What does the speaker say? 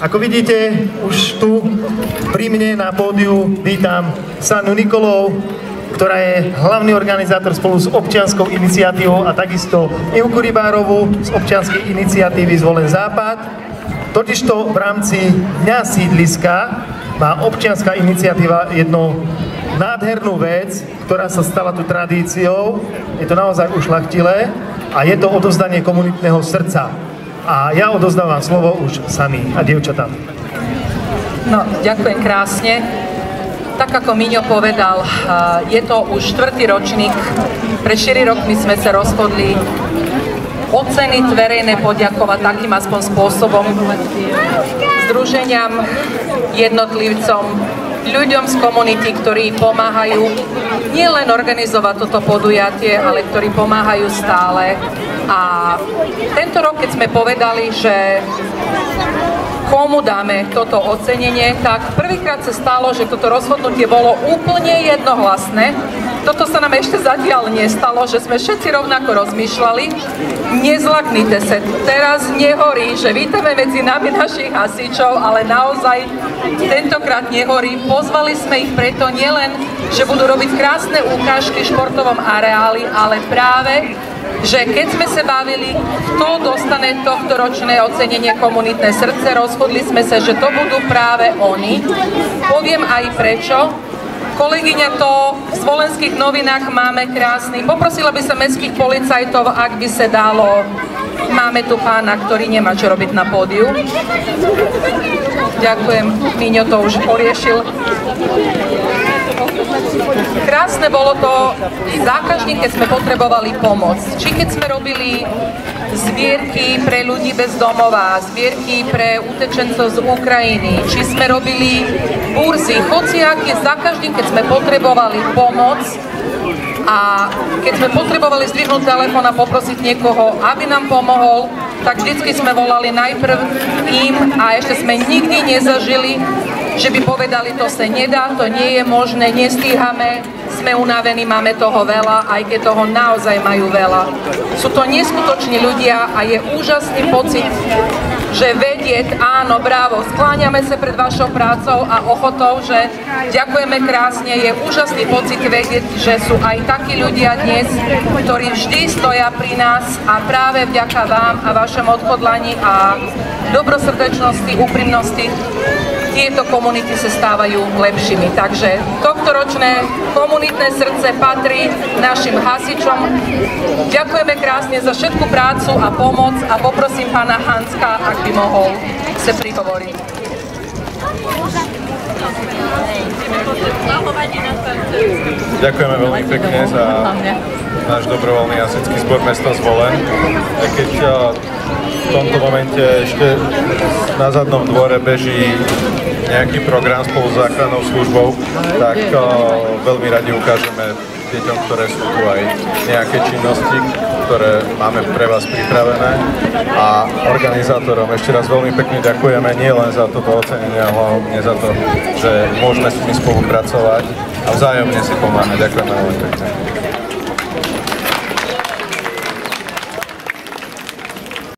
Ako vidíte, už tu pri mne na pódiu vítam Sannu Nikolov, ktorá je hlavný organizátor spolu s občianskou iniciatívou a takisto Ivku Rybárovú z občianskej iniciatívy Zvolen Západ. Totižto v rámci Dňa sídliska má občianská iniciatíva jednu nádhernú vec, ktorá sa stala tu tradíciou. Je to naozaj ušľachtilé a je to odovzdanie komunitného srdca. A ja odovzdávam slovo už Sani a dievčatám. No, ďakujem krásne. Tak ako Miňo povedal, je to už 4. ročník. Pre 4 rokmi sme sa rozhodli oceniť, verejne poďakovať takým aspoň spôsobom združeniam, jednotlivcom, ľuďom z komunity, ktorí pomáhajú nielen organizovať toto podujatie, ale ktorí pomáhajú stále. A tento rok, keď sme povedali, že komu dáme toto ocenenie, tak prvýkrát sa stalo, že toto rozhodnutie bolo úplne jednohlasné. Toto sa nám ešte zatiaľ nestalo, že sme všetci rovnako rozmýšľali. Nezlaknite sa, teraz nehorí, že vítame medzi nami našich hasičov, ale naozaj tentokrát nehorí. Pozvali sme ich preto nielen, že budú robiť krásne ukážky v športovom areáli, ale práve že keď sme sa bavili, kto dostane tohto ročné ocenenie Komunitné srdce, rozhodli sme sa, že to budú práve oni. Poviem aj prečo. Kolegyňa, to v Slovenských novinách máme krásny. Poprosila by sa mestských policajtov, ak by sa dalo. Máme tu pána, ktorý nemá čo robiť na pódiu. Ďakujem, Míňo to už poriešil. Krásne bolo to za každým, keď sme potrebovali pomoc. Či keď sme robili zbierky pre ľudí bez domova, zbierky pre utečencov z Ukrajiny, či sme robili burzy, hociaké, za každým, keď sme potrebovali pomoc a keď sme potrebovali zdvihnúť telefón a poprosiť niekoho, aby nám pomohol, tak vždycky sme volali najprv im a ešte sme nikdy nezažili, že by povedali, to sa nedá, to nie je možné, nestíhame, sme unavení, máme toho veľa, aj keď toho naozaj majú veľa. Sú to neskutoční ľudia a je úžasný pocit, že vedieť, áno, bravo, skláňame sa pred vašou prácou a ochotou, že ďakujeme krásne, je úžasný pocit vedieť, že sú aj takí ľudia dnes, ktorí vždy stoja pri nás a práve vďaka vám a vašemu odhodlaní a dobrosrdečnosti, úprimnosti tieto komunity sa stávajú lepšími. Takže tohtoročné komunitné srdce patrí našim hasičom. Ďakujeme krásne za všetku prácu a pomoc a poprosím pána Hanska, ak by mohol sa prihovoriť. Ďakujeme veľmi pekne za náš dobrovoľný hasičský zbor mesta Zvolen. Keď v tomto momente ešte na zadnom dvore beží nejaký program spolu s záchrannou službou, tak veľmi radi ukážeme deťom, ktoré sú tu, aj nejaké činnosti, ktoré máme pre vás pripravené. A organizátorom ešte raz veľmi pekne ďakujeme nie len za toto ocenenie, ale hlavne za to, že môžeme s nimi spolupracovať a vzájomne si pomáhať. Ďakujeme veľmi pekne.